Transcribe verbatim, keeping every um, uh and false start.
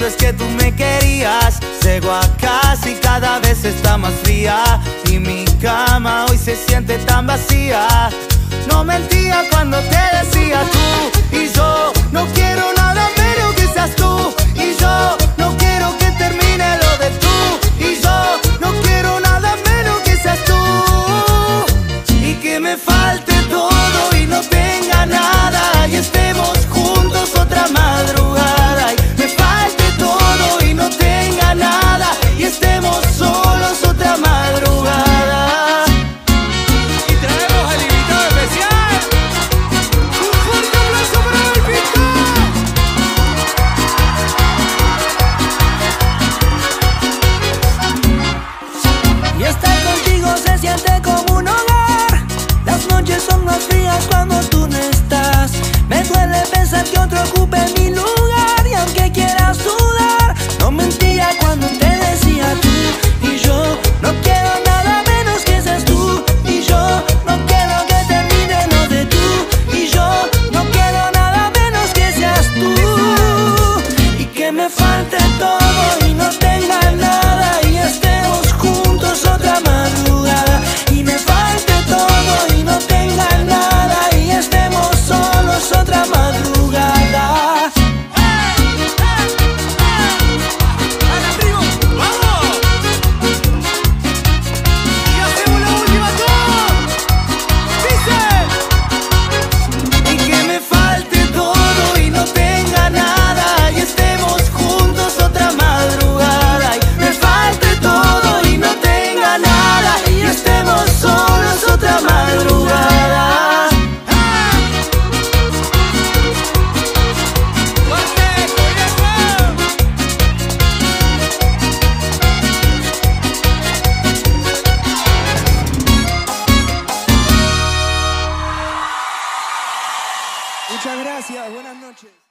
es que tú me querías. Llego a casa y cada vez está más fría, y mi cama hoy se siente tan vacía. No mentía cuando te decía tú y yo. No quiero nada menos que seas tú y yo. No quiero que termine lo de tú y yo. No quiero nada menos que seas tú. Y que me falte todo y no tenga nada, y estemos juntos otra madrugada. Y me falte todo y no tenga nada, y estemos solos otra madrugada. Y traemos al invitado especial. Un fuerte aplauso para el Y estar contigo se siente como un hogar. Las noches son más frías cuando tú no estás. Me duele pensar que otro ocupe mi lugar, y aunque quieras dudar, no mentía cuando te decía tú y yo. No quiero nada menos que seas tú y yo. No quiero que termine lo de tú y yo. No quiero nada menos que seas tú. Y que me falte todo y no tenga nada, y estemos juntos otra madrugada. Y me falte todo y no tenga nada, y estemos solos otra madrugada. Y que me falte todo y no tenga nada, y estemos juntos otra madrugada. Y me falte todo y no tenga nada, y estemos solos otra madrugada. Muchas gracias, buenas noches.